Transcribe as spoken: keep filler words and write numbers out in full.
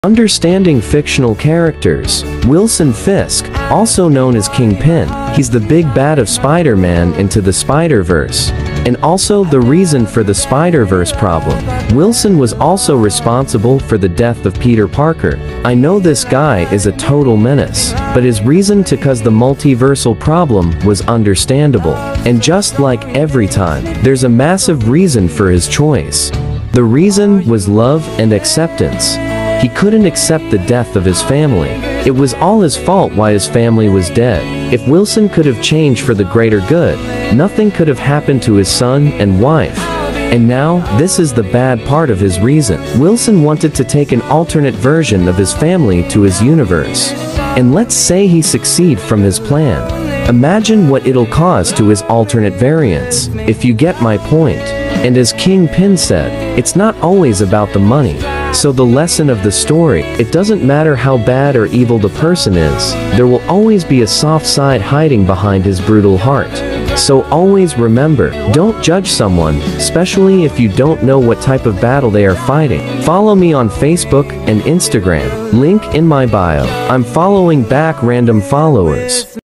Understanding fictional characters. Wilson Fisk, also known as Kingpin, he's the big bad of Spider-Man Into the Spider-Verse, and also the reason for the Spider-Verse problem. Wilson was also responsible for the death of Peter Parker. I know this guy is a total menace, but his reason to cause the multiversal problem was understandable. And just like every time, there's a massive reason for his choice. The reason was love and acceptance. He couldn't accept the death of his family. It was all his fault why his family was dead. If Wilson could have changed for the greater good, nothing could have happened to his son and wife. And now, this is the bad part of his reason. Wilson wanted to take an alternate version of his family to his universe. And let's say he succeed from his plan. Imagine what it'll cause to his alternate variants, if you get my point. And as Kingpin said, it's not always about the money. So the lesson of the story, it doesn't matter how bad or evil the person is, there will always be a soft side hiding behind his brutal heart. So always remember, don't judge someone, especially if you don't know what type of battle they are fighting. Follow me on Facebook and Instagram, link in my bio. I'm following back random followers.